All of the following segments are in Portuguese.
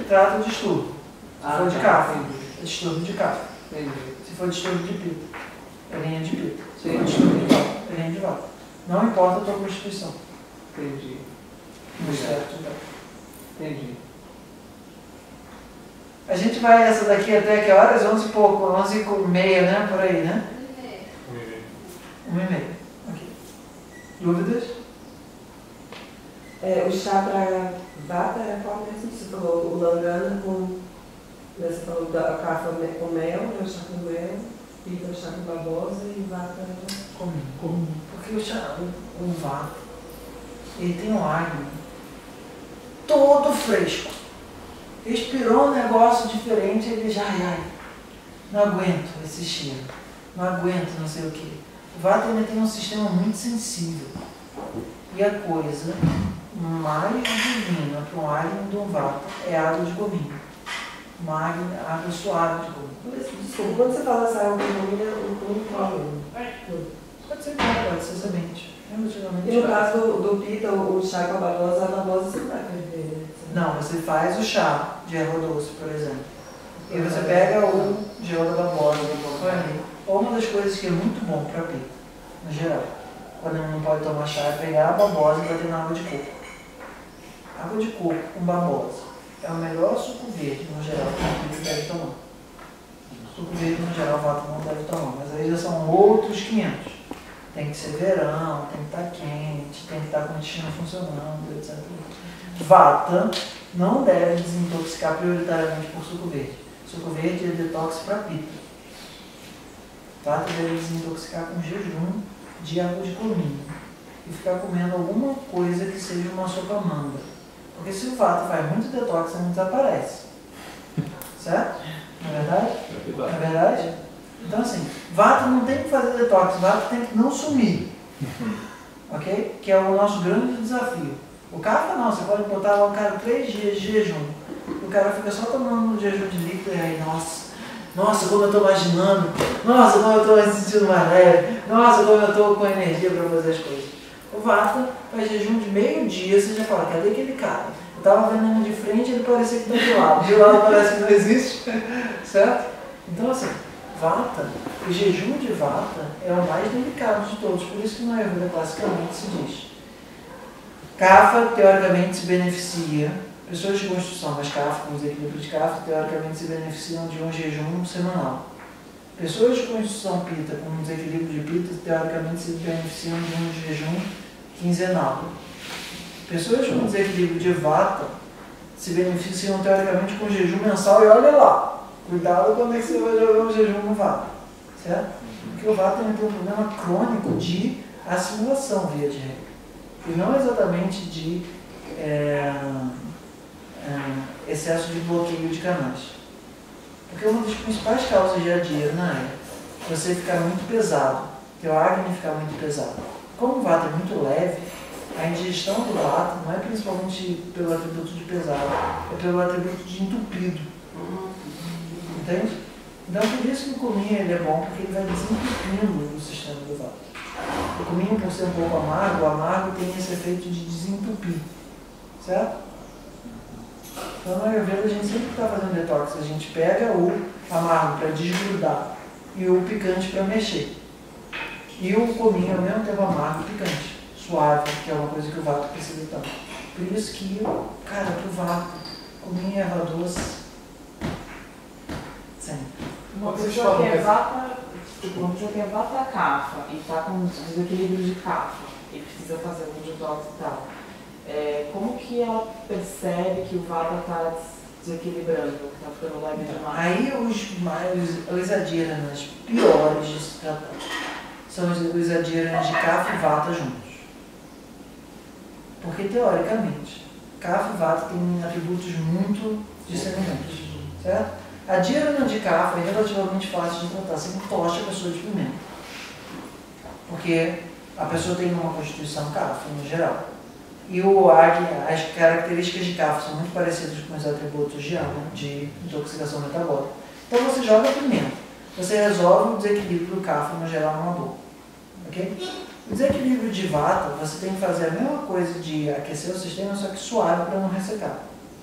trata o distúrbio. Se for de Kapha, entendi. é distúrbio de Kapha. Entendi. Se for distúrbio de Pitta, é linha de Pitta. Se for distúrbio de Vata, é linha de Vata. Não importa a tua constituição. Entendi. No certo, então. Entendi. A gente vai essa daqui até que horas? 11 e pouco, 11h30, né? Por aí, né? 1h30. Ok. Dúvidas? O chá para Vata era qual mesmo? Você falou o Langana com... Você falou da Kapha com mel, né? O chá com mel, Pitta o chá com babosa e Vata era... Comum. Porque o Vata, ele tem um Agni todo fresco. Respirou um negócio diferente, ele já, não aguento esse cheiro, não aguento não sei o que. O Vata ainda tem um sistema muito sensível. E a coisa mais divina para um Agni de um Vata é água de gominho. Uma água suave de gominho. Desculpa, quando você fala essa água de gominho, o puro qual? Pode ser água, pode ser semente. E no caso do Pitta, o chá com a babosa você não vai perder, né? Não, você faz o chá de erva doce, por exemplo. E você pega o gel da babosa, põe ali. Ou uma das coisas que é muito bom para Pitta, no geral, quando não pode tomar chá, é pegar a babosa e bater na água de coco. Água de coco com babosa é o melhor suco verde, no geral, que a Pitta deve tomar. Suco verde, no geral, o Vata não deve tomar, mas aí já são outros 500. Tem que ser verão, tem que estar quente, tem que estar com o intestino funcionando, etc. Vata não deve desintoxicar prioritariamente por suco verde. Suco verde é detox para Pitta. Vata deve desintoxicar com jejum de água de cominho e ficar comendo alguma coisa que seja uma sopa manga. Porque se o Vata faz muito detox, ele não desaparece. Certo? Não é verdade? Não é verdade? Então assim, Vata não tem que fazer detox, Vata tem que não sumir. Ok? Que é o nosso grande desafio. O Kapha não, você pode botar lá o cara 3 dias de jejum. O cara fica só tomando um jejum de líquido e aí, nossa, como eu estou imaginando, nossa, como eu estou me sentindo mais leve, nossa, como eu estou com energia para fazer as coisas. O Vata faz jejum de meio-dia, você já fala, cadê aquele cara? Eu estava vendo ele de frente, ele parecia que está de lado parece que não existe, certo? Então assim, Vata, o jejum de Vata é o mais delicado de todos, por isso que na Ayurveda classicamente se diz. Kapha, teoricamente, se beneficia, pessoas de constituição mais Kapha, com desequilíbrio de Kapha, teoricamente se beneficiam de um jejum semanal. Pessoas de constituição Pitta, com desequilíbrio de Pitta, teoricamente se beneficiam de um jejum quinzenal. Pessoas com desequilíbrio de Vata se beneficiam, teoricamente, com jejum mensal e olha lá, cuidado quando é que você vai jogar o jejum no Vata, certo? Porque o Vata tem um problema crônico de assimilação, via de regra. E não exatamente de excesso de bloqueio de canais. Porque uma das principais causas de adierna é você ficar muito pesado, teu Agni ficar muito pesado. Como o Vata é muito leve, a indigestão do Vata não é principalmente pelo atributo de pesado, é pelo atributo de entupido. Entende? Então por isso que o cominho ele é bom, porque ele vai desentupindo o sistema do Vata. O cominho, por ser um pouco amargo, o amargo tem esse efeito de desentupir. Certo? Então na Ayurveda a gente sempre está fazendo detox. A gente pega o amargo para desgrudar e o picante para mexer. E o cominho ao mesmo tempo amargo e picante. Suave, que é uma coisa que o Vata precisa tanto. Por isso que, cara, pro Vata, cominho e erva doce, sempre. Uma pessoa que é Vata Kapha e está com desequilíbrio de Kapha e precisa fazer um detox e tal, como que ela percebe que o Vata está desequilibrando, que está ficando leve demais? Aí os adhiranas piores de se tratar são os adhiranas de Kapha e Vata juntos. Porque, teoricamente, Kapha e Vata têm atributos muito disseminados, certo? A adhirana de Kapha é relativamente fácil de tratar, você entocha a pessoa de pimenta. Porque a pessoa tem uma constituição Kapha, no geral. E o Agni, as características de Kapha são muito parecidas com os atributos de Agni, de intoxicação metabólica. Então você joga pimenta, você resolve o desequilíbrio do Kapha, no geral, numa boa. Ok? O desequilíbrio de Vata, você tem que fazer a mesma coisa de aquecer o sistema, só que suave para não ressecar.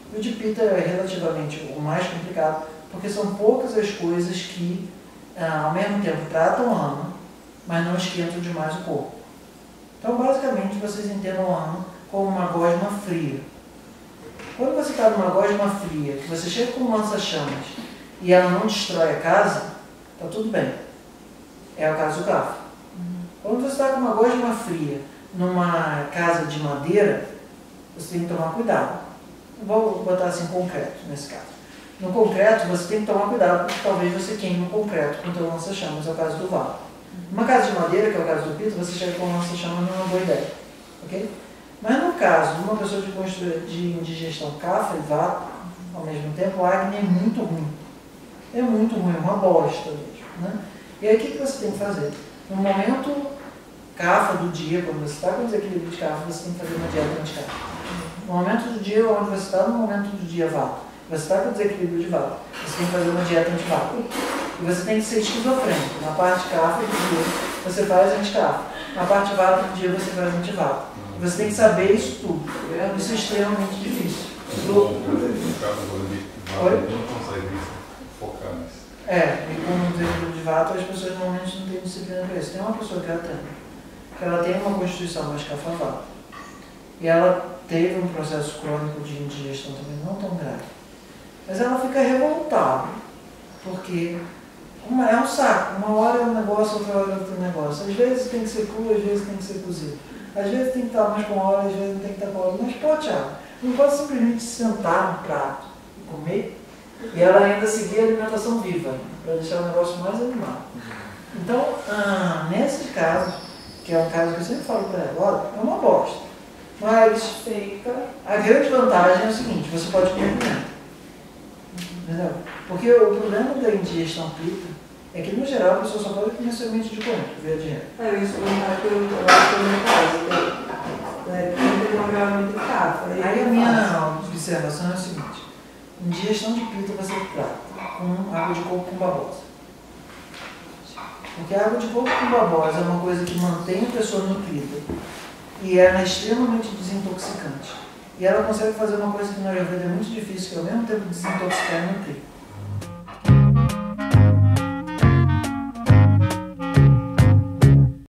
E o de pita é relativamente o mais complicado, porque são poucas as coisas que, ao mesmo tempo, tratam o ano, mas não esquentam demais o corpo. Então, basicamente, vocês entendam o ano como uma gosma fria. Quando você está numa gosma fria, que você chega com um lança-chamas e ela não destrói a casa, está tudo bem. É o caso do cafo. Quando você está com uma gosma fria numa casa de madeira, você tem que tomar cuidado. Vou botar assim concreto nesse caso. No concreto, você tem que tomar cuidado, porque talvez você queime o concreto com o teu lança-chamas, é o caso do vapo. Numa casa de madeira, que é o caso do pito, você chega com um lança-chamas, não é uma boa ideia. Ok? Mas no caso de uma pessoa de indigestão cafa e vapo, ao mesmo tempo, o acne é muito ruim. É muito ruim, é uma bosta mesmo. Né? E aí o que você tem que fazer? No momento cafa do dia, quando você está com desequilíbrio de cafa, você tem que fazer uma dieta anti-cafa. No momento do dia onde você está, no momento do dia vapo, você está com desequilíbrio de vapo, você tem que fazer uma dieta anti-vapo. E você tem que ser esquizofrênico. Na parte cafa do dia, você faz anti-cafa. Na parte vapo do dia, você faz anti-vapo. Você tem que saber isso tudo. Isso é extremamente difícil. Oi? Não consegue focar nisso. E com o desequilíbrio de vapo, as pessoas normalmente não têm disciplina para isso. Tem uma pessoa que ela tem, que ela tem uma constituição mais cafa-vapo. E ela teve um processo crônico de indigestão também não tão grave. Mas ela fica revoltada, porque é um saco. Uma hora é um negócio, outra hora é outro negócio. Às vezes tem que ser cru, às vezes tem que ser cozido. Às vezes tem que estar mais com óleo, às vezes não tem que estar com óleo. Mas pô, Thiago, não pode simplesmente sentar no prato e comer e ela ainda seguir a alimentação viva, para deixar o negócio mais animado. Então, nesse caso, que é um caso que eu sempre falo para ela, olha, é uma bosta. Mas a grande vantagem é o seguinte, você pode comer pimenta. Entendeu? Porque o problema da indigestão pita é que, no geral, a pessoa só pode comer semente de coentro, via de regra. Eu ia comentar que eu acho que no meu caso, não tem uma grama muito cafa. Aí a minha observação é o seguinte, indigestão de pita você trata com água de coco com babosa. Porque a água de coco com babosa é uma coisa que mantém a pessoa nutrida e ela é extremamente desintoxicante. E ela consegue fazer uma coisa que no Ayurveda é muito difícil, que é ao mesmo tempo desintoxicar e nutrir.